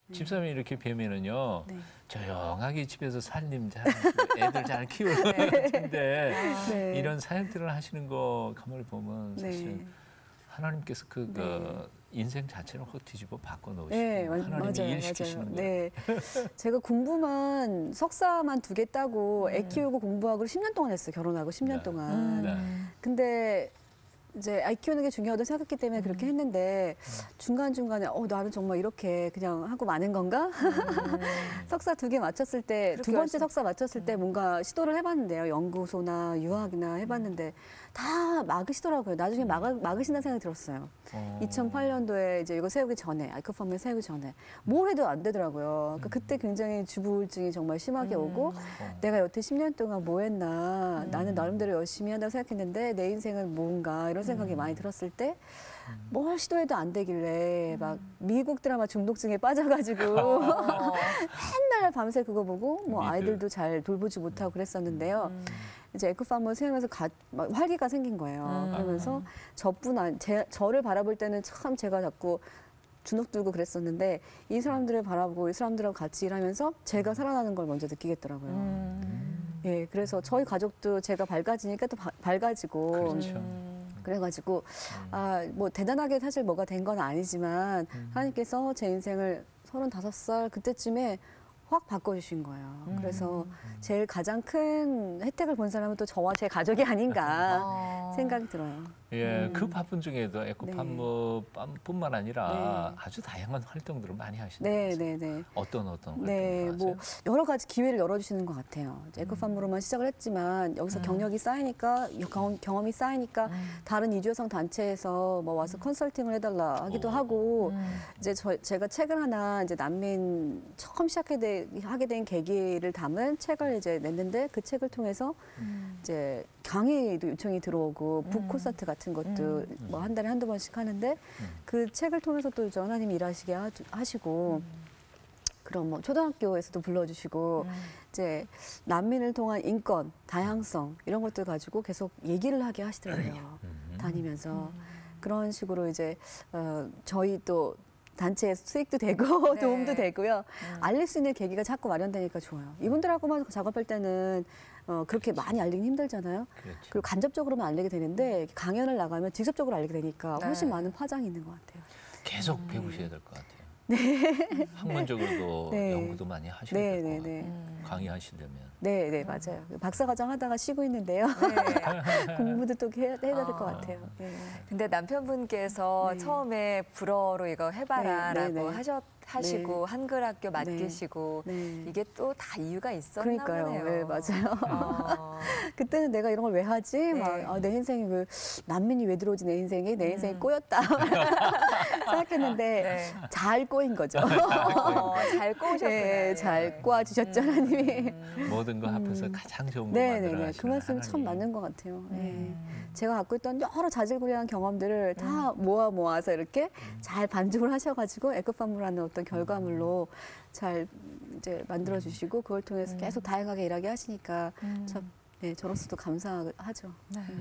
집사람이 이렇게 뵈면은요. 네. 조용하게 집에서 살림 잘하시고 애들 잘 키우는 텐데 네. 이런 사역들을 하시는 거 가만히 보면 사실 네. 하나님께서 그 네. 인생 자체를 확 뒤집어 바꿔놓으시고 네, 하나님이 맞아요, 일시키시는 맞아요. 거예요. 네. 제가 공부만 석사만 2개 따고 애 키우고 공부하고 10년 동안 했어요. 결혼하고 10년 네. 동안. 네. 근데 이제 아이 키우는 게 중요하다고 생각했기 때문에 그렇게 했는데 중간중간에 나는 정말 이렇게 그냥 하고 마는 건가? 석사 2개 마쳤을 때, 두 번째 석사 마쳤을 때 뭔가 시도를 해봤는데요. 연구소나 유학이나 해봤는데 다 막으시더라고요. 나중에 막으신다는 생각이 들었어요. 2008년도에 이제 이거 세우기 전에, 아이커팜을 세우기 전에 뭘 해도 안 되더라고요. 그러니까 그때 굉장히 주부우울증이 정말 심하게 오고 내가 여태 10년 동안 뭐 했나, 나는 나름대로 열심히 한다고 생각했는데 내 인생은 뭔가 이런 생각이 많이 들었을 때 뭘 시도해도 안 되길래 막 미국 드라마 중독증에 빠져가지고 맨날 밤새 그거 보고 뭐 아이들도 잘 돌보지 못하고 그랬었는데요. 이제 에코팜을 세우면서 막 활기가 생긴 거예요. 그러면서 저를 바라볼 때는 참 제가 자꾸 주눅 들고 그랬었는데 이 사람들을 바라보고 이 사람들하고 같이 일하면서 제가 살아나는 걸 먼저 느끼겠더라고요. 예, 그래서 저희 가족도 제가 밝아지니까 또 밝아지고. 그렇죠. 그래가지고 뭐 대단하게 사실 뭐가 된 건 아니지만 하나님께서 제 인생을 35살 그때쯤에 확 바꿔주신 거예요. 그래서 제일 가장 큰 혜택을 본 사람은 또 저와 제 가족이 아닌가 생각이 들어요. 예, 그 바쁜 중에도 에코팜뿐만 아니라 아주 다양한 활동들을 많이 하시는 거죠. 네. 어떤 활동을 네, 뭐 여러 가지 기회를 열어주시는 것 같아요. 에코팜으로만 시작을 했지만 여기서 경력이 쌓이니까 경험이 쌓이니까 다른 이주여성 단체에서 뭐 와서 컨설팅을 해달라 하기도 하고 이제 제가 책을 하나 이제 난민 처음 하게 된 계기를 담은 책을 이제 냈는데 그 책을 통해서 이제 강의도 요청이 들어오고 북 콘서트 같은 것도 뭐 한 달에 한두 번씩 하는데 그 책을 통해서 또 이제 하나님이 일하시게 하시고 그런 뭐 초등학교에서도 불러주시고 이제 난민을 통한 인권, 다양성 이런 것들 가지고 계속 얘기를 하게 하시더라고요. 다니면서 그런 식으로 이제 저희 또 단체에 수익도 되고 도움도 되고요. 알릴 수 있는 계기가 자꾸 마련되니까 좋아요. 이분들하고만 작업할 때는 그렇게 많이 알리긴 힘들잖아요. 그리고 간접적으로만 알리게 되는데 강연을 나가면 직접적으로 알리게 되니까 훨씬 많은 파장이 있는 것 같아요. 계속 배우셔야 될 것 같아요. 학문적으로도 연구도 많이 하셔야 될 것 같아요. 강의하시려면. 네, 맞아요. 박사과정 하다가 쉬고 있는데요. 공부도 또 해야 될 것 같아요. 근데 남편분께서 처음에 불어로 이거 해봐라라고 하시고 한글학교 맡기시고 이게 또 다 이유가 있었나 보네요. 네, 맞아요. 그때는 내가 이런 걸 왜 하지? 막 내 인생이 왜 난민이 왜 들어오지 내 인생이? 내 인생이 꼬였다 생각했는데 잘 꼬인 거죠. 잘 꼬우셨구나. 네, 잘 꼬아주셨죠, 하나님이. 모든 거 합해서 가장 좋은 거 만들어 그 말씀 참 맞는 것 같아요. 제가 갖고 있던 여러 자질구레한 경험들을 다 모아서 이렇게 잘 반죽을 하셔가지고 에코팜이라는 어떤 결과물로 잘 이제 만들어 주시고 그걸 통해서 계속 다양하게 일하게 하시니까 참 저로서도 감사하죠.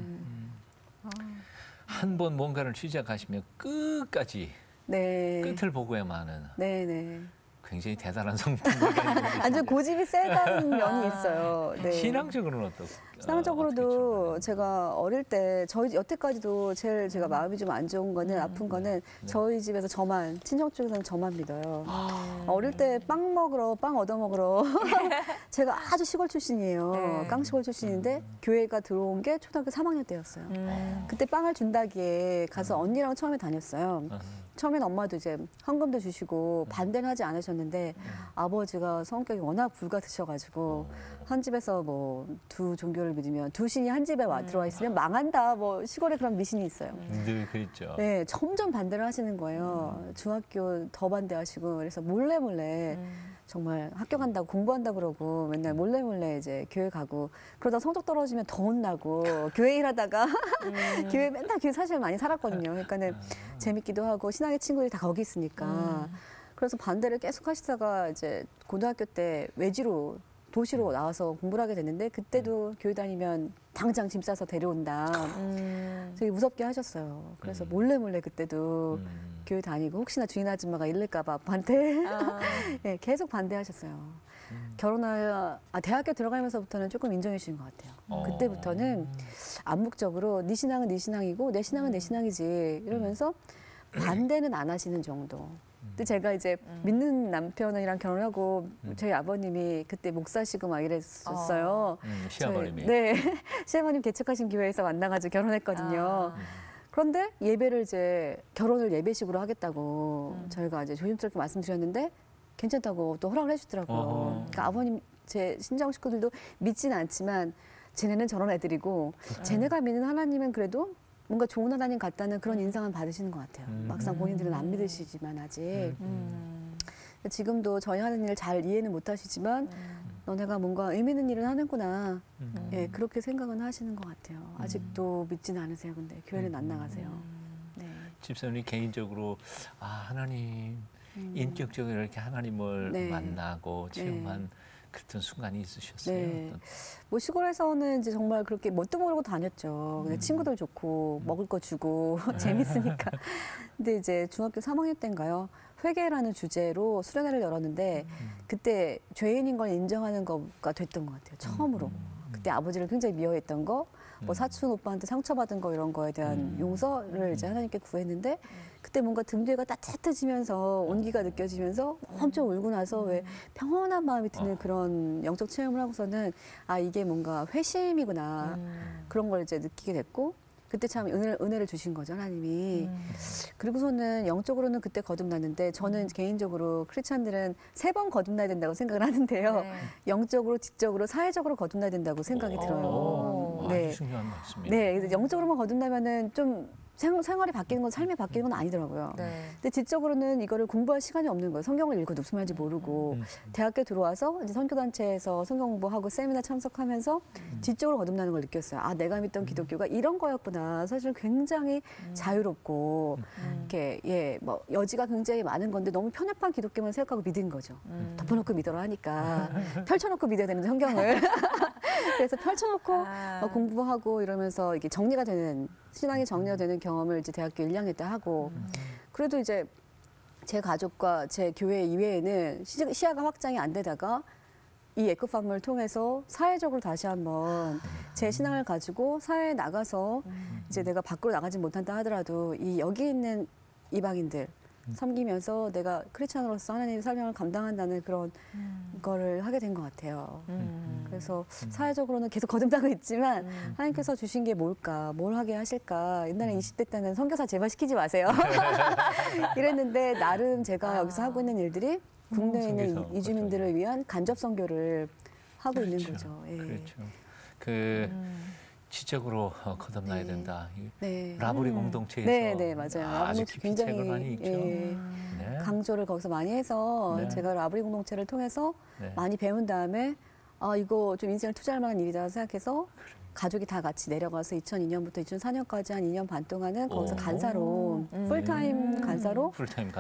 한 번 뭔가를 시작하시면 끝까지 끝을 보고야만 하는 굉장히 대단한 성품이 아주 고집이 세다는 면이 있어요. 신앙적으로는 어떻게? 신앙적으로도 제가 어릴 때 여태까지도 제일 제가 마음이 좀 안 좋은 거는 아픈 거는 저희 집에서 친정 쪽에서는 저만 믿어요. 어릴 때 빵 얻어먹으러 제가 아주 시골 출신이에요. 깡시골 출신인데 교회가 들어온 게 초등학교 3학년 때였어요. 그때 빵을 준다기에 가서 언니랑 처음에 다녔어요. 처음엔 엄마도 이제 헌금도 주시고 반대는 하지 않으셨는데 아버지가 성격이 워낙 불같으셔가지고 한 집에서 뭐 두 종교를 믿으면 두 신이 한 집에 들어와 있으면 망한다. 뭐 시골에 그런 미신이 있어요. 늘 그랬죠. 네, 점점 반대를 하시는 거예요. 중학교 더 반대하시고 그래서 몰래 정말 학교 간다고 공부한다고 그러고 맨날 몰래 이제 교회 가고 그러다 성적 떨어지면 더 혼나고 교회 일하다가 맨날 교회 사실 많이 살았거든요. 그러니까는 재밌기도 하고 신앙의 친구들이 다 거기 있으니까 그래서 반대를 계속 하시다가 이제 고등학교 때 외지로 도시로 나와서 공부를 하게 됐는데 그때도 교회 다니면 당장 짐 싸서 데려온다. 되게 무섭게 하셨어요. 그래서 몰래 그때도 교회 다니고 혹시나 주인 아줌마가 잃을까 봐 아빠한테 네, 계속 반대하셨어요. 대학교 들어가면서부터는 조금 인정해 주신 것 같아요. 그때부터는 암묵적으로 네 신앙은 네 신앙이고 내 신앙은 내 신앙이지 이러면서 반대는 안 하시는 정도. 근데 제가 이제 믿는 남편이랑 결혼하고 저희 아버님이 그때 목사시고 막 이랬었어요. 시아버님이. 네, 시아버님 개척하신 교회에서 만나가지고 결혼했거든요. 그런데 예배를 이제 결혼을 예배식으로 하겠다고 저희가 이제 조심스럽게 말씀드렸는데 괜찮다고 또 허락을 해주더라고요. 그러니까 아버님 제 친정 식구들도 믿지는 않지만 쟤네는 저런 애들이고 쟤네가 믿는 하나님은 그래도 뭔가 좋은 하나님 같다는 그런 인상은 받으시는 것 같아요. 막상 본인들은 안 믿으시지만 아직. 지금도 저희 하는 일을 잘 이해는 못하시지만 너네가 뭔가 의미 있는 일을 하는구나. 예, 그렇게 생각은 하시는 것 같아요. 아직도 믿지는 않으세요. 근데 교회는 안 나가세요. 네. 집사님이 개인적으로 하나님 인격적으로 이렇게 하나님을 네. 만나고 체험한 그랬던 순간이 있으셨어요? 네. 뭐 시골에서는 이제 정말 그렇게 뭣도 모르고 다녔죠. 근데 친구들 좋고 먹을 거 주고 재밌으니까. 근데 이제 중학교 3학년 때인가요? 회개라는 주제로 수련회를 열었는데 그때 죄인인 걸 인정하는 거가 됐던 것 같아요. 처음으로. 그때 아버지를 굉장히 미워했던 거, 뭐 사촌 오빠한테 상처받은 거 이런 거에 대한 용서를 이제 하나님께 구했는데 그때 뭔가 등 뒤가 따뜻해지면서 온기가 느껴지면서 엄청 울고 나서 왜 평온한 마음이 드는 그런 영적 체험을 하고서는 아 이게 뭔가 회심이구나 그런 걸 이제 느끼게 됐고 그때 참 은혜를 주신 거죠 하나님이. 그리고서는 영적으로는 그때 거듭났는데 저는 개인적으로 크리스찬들은 3번 거듭나야 된다고 생각을 하는데요. 네. 영적으로, 지적으로, 사회적으로 거듭나야 된다고 생각이 들어요. 아주 중요한 말씀이에요. 네, 그래서 영적으로만 거듭나면은 좀 생활이 바뀌는 건 삶이 바뀌는 건 아니더라고요. 네. 근데 지적으로는 이거를 공부할 시간이 없는 거예요. 성경을 읽어도 무슨 말인지 모르고 대학교 들어와서 이제 선교단체에서 성경 공부하고 세미나 참석하면서 지적으로 거듭나는 걸 느꼈어요. 아, 내가 믿던 기독교가 이런 거였구나. 사실 굉장히 자유롭고 이렇게 뭐 여지가 굉장히 많은 건데 너무 편협한 기독교만 생각하고 믿은 거죠. 덮어놓고 믿어라 하니까 펼쳐놓고 믿어야 되는 성경을. 그래서 펼쳐놓고 공부하고 이러면서 이게 정리가 되는 신앙이 정리가 되는 경험을 이제 대학교 1학년 때 하고 그래도 이제 제 가족과 제 교회 이외에는 시야가 확장이 안 되다가 이 에코팜을 통해서 사회적으로 다시 한번 제 신앙을 가지고 사회에 나가서 이제 내가 밖으로 나가지 못한다 하더라도 이 여기 있는 이방인들 섬기면서 내가 크리스찬으로서 하나님의 사명을 감당한다는 그런 거를 하게 된 것 같아요. 그래서 사회적으로는 계속 거듭나고 있지만 하나님께서 주신 게 뭘까, 뭘 하게 하실까. 옛날에 20대 때는 선교사 제발 시키지 마세요. 이랬는데 나름 제가 여기서 하고 있는 일들이 국내에 있는 이주민들을 위한 간접 선교를 하고 있는 거죠. 예. 그렇죠. 지적으로 거듭나야 된다. 네. 라브리 공동체에서 네, 맞아요. 아주 깊이 책을 많이 읽죠. 네. 강조를 거기서 많이 해서 제가 라브리 공동체를 통해서 많이 배운 다음에 아 이거 좀 인생을 투자할 만한 일이다 생각해서 가족이 다 같이 내려가서 2002년부터 2004년까지 한 2년 반 동안은 거기서 간사로 풀타임 간사로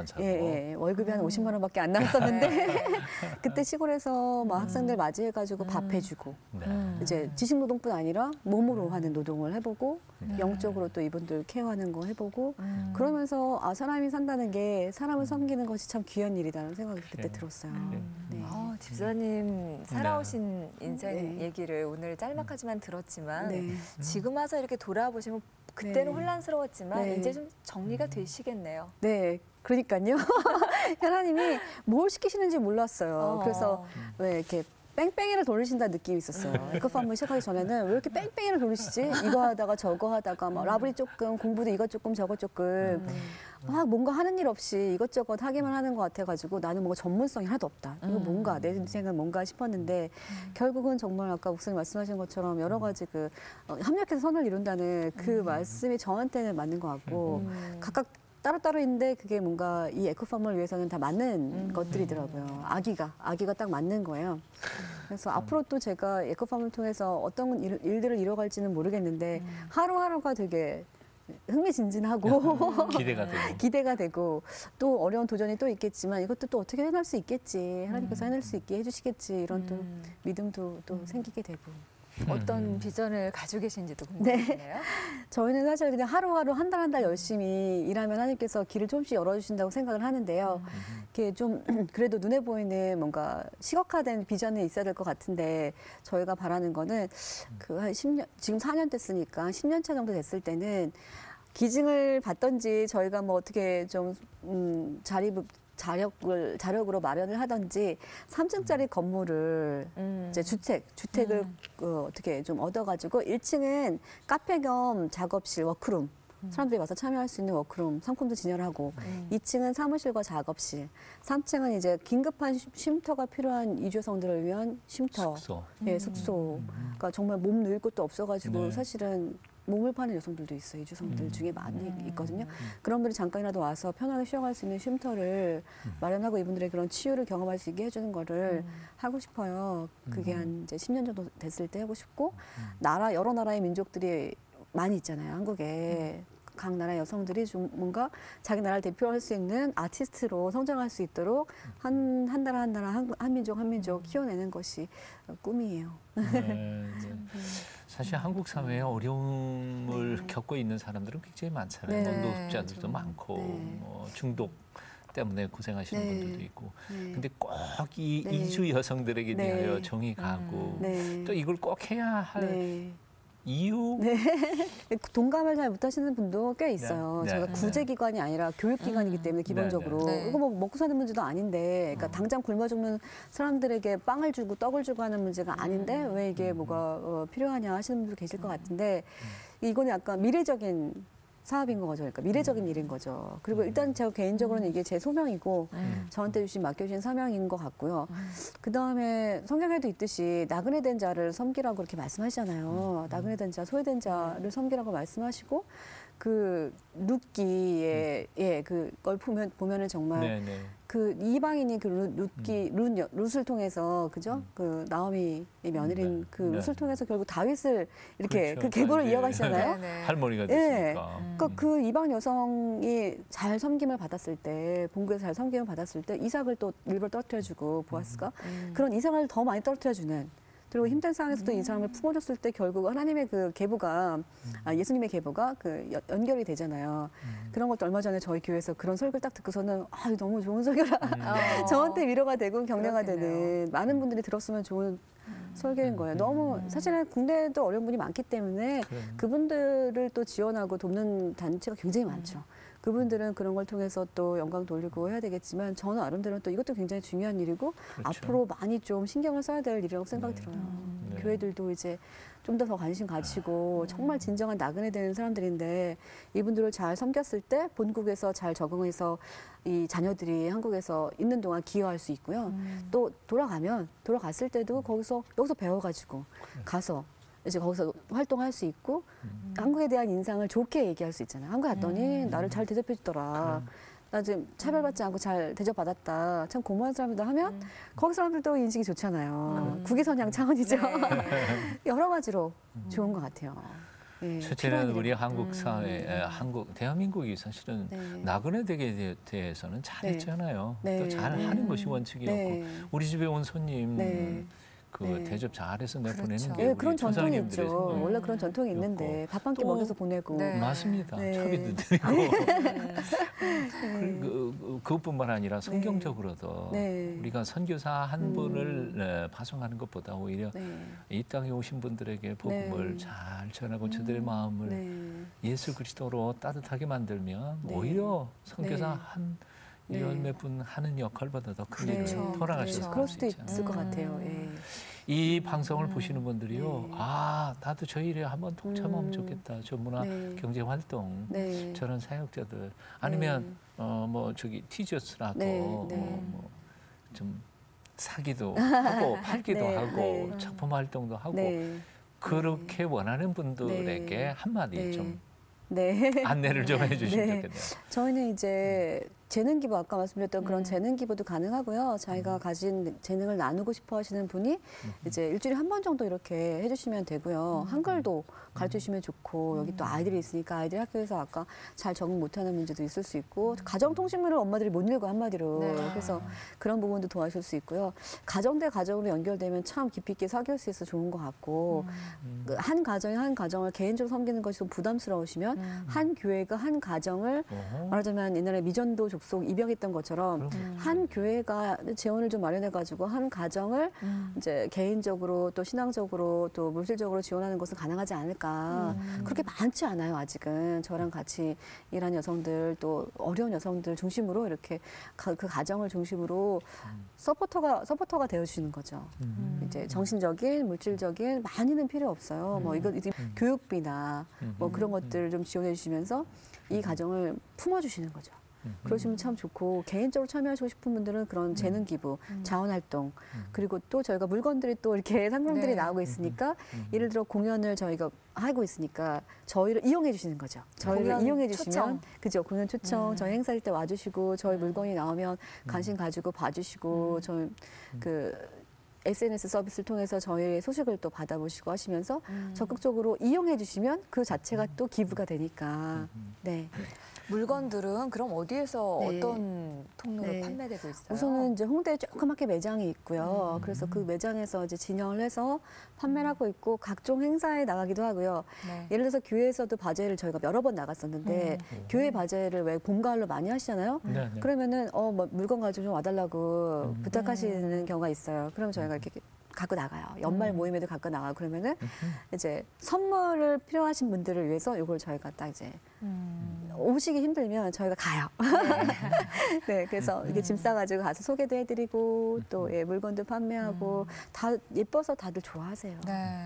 월급이 한 50만 원밖에 안 나왔었는데 그때 시골에서 막 학생들 맞이해가지고 밥 해주고 이제 지식노동뿐 아니라 몸으로 하는 노동을 해보고 영적으로 또 이분들 케어하는 거 해보고 그러면서 아 사람이 산다는 게 사람을 섬기는 것이 참 귀한 일이라는 생각이 그때 들었어요. 네. 집사님 살아오신 인생 얘기를 오늘 짤막하지만 들었지만 지금 와서 이렇게 돌아보시면 그때는 혼란스러웠지만 이제 좀 정리가 되시겠네요. 네, 그러니까요. 하나님이 뭘 시키시는지 몰랐어요. 그래서 왜 이렇게 뺑뺑이를 돌리신다는 느낌이 있었어요. 에코팜을 시작하기 전에는 왜 이렇게 뺑뺑이를 돌리시지? 이거 하다가 저거 하다가 막 라브리 조금 공부도 이것 조금 저것 조금 막 뭔가 하는 일 없이 이것저것 하기만 하는 것 같아가지고 나는 뭔가 전문성이 하나도 없다. 이거 뭔가 내 인생은 뭔가 싶었는데 결국은 정말 아까 목사님 말씀하신 것처럼 여러 가지 협력해서 선을 이룬다는 그 말씀이 저한테는 맞는 것 같고 각각 따로따로 있는데 그게 뭔가 이 에코팜을 위해서는 다 맞는 것들이더라고요. 아기가 딱 맞는 거예요. 그래서 앞으로 또 제가 에코팜을 통해서 어떤 일들을 이뤄갈지는 모르겠는데 하루하루가 되게 흥미진진하고 기대가 되고 또 어려운 도전이 또 있겠지만 이것도 또 어떻게 해낼 수 있겠지. 하나님께서 해낼 수 있게 해주시겠지. 이런 또 믿음도 또 생기게 되고. 어떤 비전을 가지고 계신지도 궁금하네요. 네. 저희는 사실 그냥 하루하루 한 달 한 달 열심히 일하면 하나님께서 길을 조금씩 열어주신다고 생각을 하는데요. 이렇게 좀 그래도 눈에 보이는 뭔가 시각화된 비전이 있어야 될 것 같은데 저희가 바라는 거는 그 한 10년, 지금 4년 됐으니까 10년 차 정도 됐을 때는 기증을 받던지 저희가 뭐 어떻게 좀 자력으로 마련을 하든지 3층짜리 건물을 이제 주택을 어떻게 좀 얻어가지고 1층은 카페 겸 작업실 워크룸 사람들이 와서 참여할 수 있는 워크룸 상품도 진열하고 2층은 사무실과 작업실 3층은 이제 긴급한 쉼터가 필요한 이주성들을 위한 쉼터 숙소. 숙소 그러니까 정말 몸 누일 곳도 없어가지고 사실은 몸을 파는 여성들도 있어요. 이주성들 중에 많이 있거든요. 그런 분들이 잠깐이라도 와서 편하게 쉬어갈 수 있는 쉼터를 마련하고 이분들의 그런 치유를 경험할 수 있게 해주는 거를 하고 싶어요. 그게 한 이제 10년 정도 됐을 때 하고 싶고 여러 나라의 민족들이 많이 있잖아요. 한국에. 각 나라 여성들이 좀 뭔가 자기 나라를 대표할 수 있는 아티스트로 성장할 수 있도록 한 나라 한 민족 키워내는 것이 꿈이에요. 네. 사실 한국 사회에 어려움을 겪고 있는 사람들은 굉장히 많잖아요. 노숙자들도 많고 뭐 중독 때문에 고생하시는 분들도 있고. 근데 꼭 이 이주 여성들에게 대하여 정이 가고 또 이걸 꼭 해야 할 이유? 동감을 잘 못하시는 분도 꽤 있어요. 제가 구제기관이 아니라 교육기관이기 때문에 기본적으로 이거 뭐 먹고 사는 문제도 아닌데 그러니까 당장 굶어 죽는 사람들에게 빵을 주고 떡을 주고 하는 문제가 아닌데 왜 이게 뭐가 필요하냐 하시는 분도 계실 것 같은데 이거는 약간 미래적인 사업인 거죠. 그러니까 미래적인 일인 거죠. 그리고 일단 제가 개인적으로는 이게 제 소명이고 저한테 맡겨주신 사명인 것 같고요. 그다음에 성경에도 있듯이 나그네 된 자를 섬기라고 그렇게 말씀하시잖아요. 나그네 된 자, 소외된 자를 섬기라고 말씀하시고 그 룻기의 그걸 보면은 정말 그 이방인이 그 룻을 통해서 그죠? 그 나오미의 며느리인 그 룻을 통해서 결국 다윗을 이렇게 그 계보를 이어가시잖아요. 할머니가 됐으니까. 그러니까 그 이방 여성이 잘 섬김을 받았을 때 본국에서 잘 섬김을 받았을 때 이삭을 또 일부러 떨어뜨려주고 보아스가 그런 이삭을 더 많이 떨어뜨려주는. 그리고 힘든 상황에서도 이 사람을 품어줬을 때 결국 하나님의 그 계보가 예수님의 계보가 그 연결이 되잖아요. 그런 것도 얼마 전에 저희 교회에서 그런 설교를 딱 듣고서는 너무 좋은 설교라 저한테 위로가 되고 격려가 되는 많은 분들이 들었으면 좋은 설교인 거예요. 너무 사실은 국내에도 어려운 분이 많기 때문에 그분들을 또 지원하고 돕는 단체가 굉장히 많죠. 그분들은 그런 걸 통해서 또 영광 돌리고 해야 되겠지만 저는 나름대로 또 이것도 굉장히 중요한 일이고 앞으로 많이 좀 신경을 써야 될 일이라고 생각이 들어요. 교회들도 이제 좀 더 관심 가지고 정말 진정한 나그네 되는 사람들인데 이분들을 잘 섬겼을 때 본국에서 잘 적응해서 이 자녀들이 한국에서 있는 동안 기여할 수 있고요. 또 돌아갔을 때도 여기서 배워가지고 가서 이제 거기서 활동할 수 있고 한국에 대한 인상을 좋게 얘기할 수 있잖아요. 한국에 갔더니 나를 잘 대접해 주더라. 나 지금 차별받지 않고 잘 대접받았다. 참 고마운 사람이다 하면 거기 사람들도 인식이 좋잖아요. 국위선양 차원이죠. 여러 가지로 좋은 것 같아요. 첫째는 우리 한국 사회, 대한민국이 사실은 나그네 되게 대해서는 잘했잖아요. 또 잘하는 것이 원칙이었고 우리 집에 온 손님 대접 잘해서 내보내는 게 그런 전통이 있죠. 원래 그런 전통이 있는데 밥 한 끼 먹여서 보내고. 맞습니다. 차비도 드리고. 그것뿐만 아니라 성경적으로도 우리가 선교사 한 분을 파송하는 것보다 오히려 이 땅에 오신 분들에게 복음을 잘 전하고 저들의 마음을 예수 그리스도로 따뜻하게 만들면 오히려 선교사 한 열몇 분 하는 역할보다 더 큰 일을 돌아가셔서 그럴 수도 있을 것 같아요. 이 방송을 보시는 분들이요, 나도 저 일에 한번 동참하면 좋겠다. 저 문화 경제 활동, 저런 사역자들 아니면 티저스라고 좀 사기도 하고 팔기도 하고 작품 활동도 하고 그렇게 원하는 분들에게 한마디 좀 안내를 좀 해주시면 좋겠네요. 저희는 이제 재능 기부 아까 말씀드렸던 그런 재능 기부도 가능하고요. 자기가 가진 재능을 나누고 싶어 하시는 분이 이제 일주일에 한 번 정도 이렇게 해주시면 되고요. 한글도 가르쳐주시면 좋고 여기 또 아이들이 있으니까 아이들이 학교에서 아까 잘 적응 못하는 문제도 있을 수 있고 가정통신문을 엄마들이 못 읽고 한마디로 그래서 그런 부분도 도와줄 수 있고요. 가정 대 가정으로 연결되면 참 깊이 있게 사귈 수 있어서 좋은 것 같고 한 가정이 한 가정을 개인적으로 섬기는 것이 좀 부담스러우시면 한 교회가 한 가정을 말하자면 옛날에 미전도 족속 입양했던 것처럼 한 교회가 재원을 좀 마련해가지고 한 가정을 이제 개인적으로 또 신앙적으로 또 물질적으로 지원하는 것은 가능하지 않을까. 그렇게 많지 않아요, 아직은. 저랑 같이 일하는 여성들 또 어려운 여성들 중심으로 이렇게 그 가정을 중심으로 서포터가 되어주시는 거죠. 이제 정신적인, 물질적인 많이는 필요 없어요. 뭐 이거 교육비나 뭐 그런 것들을 좀 지원해 주시면서 이 가정을 품어주시는 거죠. 그러시면 참 좋고 개인적으로 참여하시고 싶은 분들은 그런 재능 기부, 자원 활동 그리고 또 저희가 물건들이 또 이렇게 상품들이 나오고 있으니까 예를 들어 공연을 저희가 하고 있으니까 저희를 이용해 주시는 거죠. 저희를 이용해 주시면 그죠? 공연 초청 저희 행사일 때 와주시고 저희 물건이 나오면 관심 가지고 봐주시고 저희 그 SNS 서비스를 통해서 저희의 소식을 또 받아보시고 하시면서 적극적으로 이용해 주시면 그 자체가 또 기부가 되니까 네. 물건들은 그럼 어디에서 어떤 통로로 판매되고 있어요? 우선은 이제 홍대에 조그맣게 매장이 있고요. 그래서 그 매장에서 이제 진열을 해서 판매를 하고 있고 각종 행사에 나가기도 하고요. 예를 들어서 교회에서도 바제를 저희가 여러 번 나갔었는데 교회 바제를 왜 봄, 가을로 많이 하시잖아요. 그러면은 뭐 물건 가지고 좀 와달라고 부탁하시는 경우가 있어요. 그럼 저희가 이렇게 갖고 나가요. 연말 모임에도 갖고 나가고 그러면은 이제 선물을 필요하신 분들을 위해서 이걸 저희가 딱 이제 오시기 힘들면 저희가 가요. 네, 그래서 이게 짐 싸가지고 가서 소개도 해드리고 또 물건도 판매하고 다 예뻐서 다들 좋아하세요.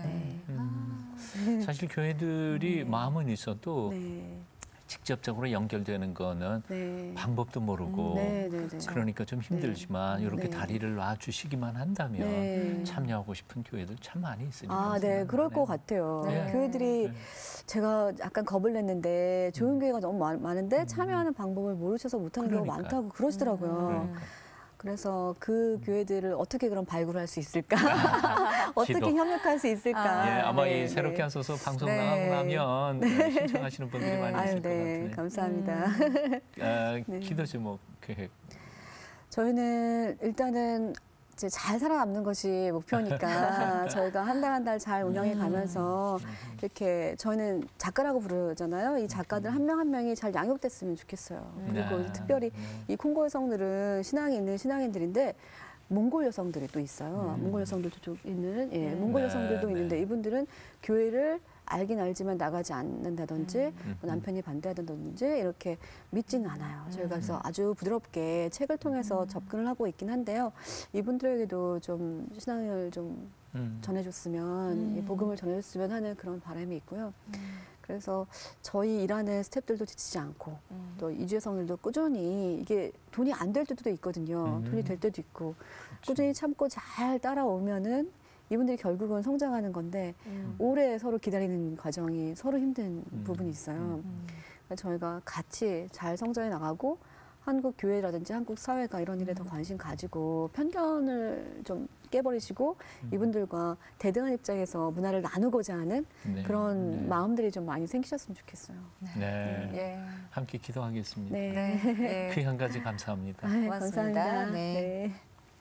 사실 교회들이 마음은 있어도 직접적으로 연결되는 거는 방법도 모르고 그러니까 좀 힘들지만 이렇게 다리를 놔주시기만 한다면 참여하고 싶은 교회들 참 많이 있으니까. 네, 그럴 것 같아요. 교회들이 제가 약간 겁을 냈는데 좋은 교회가 너무 많은데 참여하는 방법을 모르셔서 못하는 경우가 많다고 그러시더라고요. 그래서 그 교회들을 어떻게 그럼 발굴할 수 있을까? 어떻게 협력할 수 있을까? 아마 이 새롭게 하소서 방송 나가고 나면 신청하시는 분들이 많이 있을 것 같아요. 감사합니다. 기도 제목 계획. 저희는 일단은 이제 잘 살아남는 것이 목표니까 저희가 한 달 한 달 잘 운영해 가면서 이렇게 저희는 작가라고 부르잖아요. 이 작가들 한 명 한 명이 잘 양육됐으면 좋겠어요. 그리고 특별히 이 콩고 여성들은 신앙이 있는 신앙인들인데 몽골 여성들이 또 있어요. 몽골 여성들도 좀 있는 몽골 여성들도 있는데 이분들은 교회를 알긴 알지만 나가지 않는다든지 뭐 남편이 반대하든지 이렇게 믿지는 않아요. 저희가 그래서 아주 부드럽게 책을 통해서 접근을 하고 있긴 한데요. 이분들에게도 좀 신앙을 좀 전해줬으면 이 복음을 전해줬으면 하는 그런 바람이 있고요. 그래서 저희 일하는 스태프들도 지치지 않고 또 이주여성들도 꾸준히 이게 돈이 안 될 때도 있거든요. 돈이 될 때도 있고 꾸준히 참고 잘 따라오면은 이분들이 결국은 성장하는 건데 오래 서로 기다리는 과정이 서로 힘든 부분이 있어요. 그러니까 저희가 같이 잘 성장해 나가고 한국 교회라든지 한국 사회가 이런 일에 더 관심 가지고 편견을 좀 깨버리시고 이분들과 대등한 입장에서 문화를 나누고자 하는 그런 마음들이 좀 많이 생기셨으면 좋겠어요. 함께 기도하겠습니다. 귀한 가지 감사합니다. 고맙습니다. 감사합니다.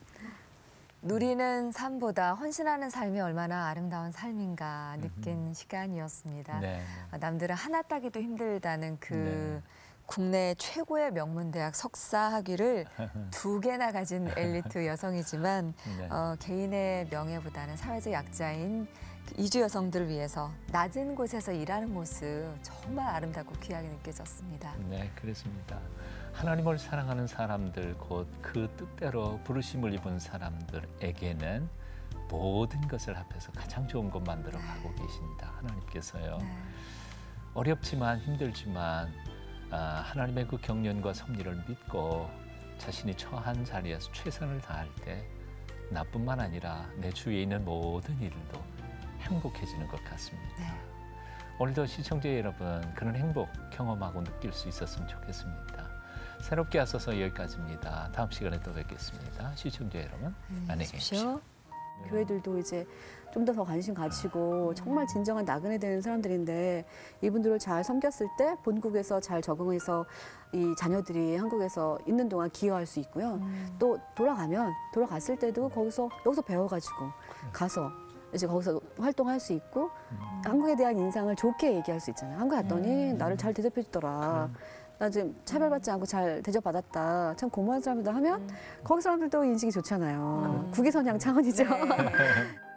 누리는 삶보다 헌신하는 삶이 얼마나 아름다운 삶인가 느낀 시간이었습니다. 남들은 하나 따기도 힘들다는 그 국내 최고의 명문대학 석사 학위를 2개나 가진 엘리트 여성이지만 개인의 명예보다는 사회적 약자인 이주 여성들을 위해서 낮은 곳에서 일하는 모습 정말 아름답고 귀하게 느껴졌습니다. 네, 그렇습니다. 하나님을 사랑하는 사람들, 곧 그 뜻대로 부르심을 입은 사람들에게는 모든 것을 합해서 가장 좋은 것 만들어 가고 계십니다. 하나님께서요. 어렵지만 힘들지만 하나님의 그 경륜과 섭리를 믿고 자신이 처한 자리에서 최선을 다할 때 나뿐만 아니라 내 주위에 있는 모든 일도 행복해지는 것 같습니다. 오늘도 시청자 여러분 그런 행복 경험하고 느낄 수 있었으면 좋겠습니다. 새롭게 하소서 여기까지입니다. 다음 시간에 또 뵙겠습니다. 시청자 여러분, 안녕히 계십시오. 교회들도 이제 좀 더 관심 가지고 정말 진정한 나그네 되는 사람들인데 이분들을 잘 섬겼을 때 본국에서 잘 적응해서 이 자녀들이 한국에서 있는 동안 기여할 수 있고요. 또 돌아갔을 때도 여기서 배워가지고 가서 이제 거기서 활동할 수 있고 한국에 대한 인상을 좋게 얘기할 수 있잖아요. 한국 갔더니 나를 잘 대접해주더라. 나 지금 차별받지 않고 잘 대접받았다. 참 고마운 사람이다 하면 거기 사람들도 인식이 좋잖아요. 국위선양 차원이죠.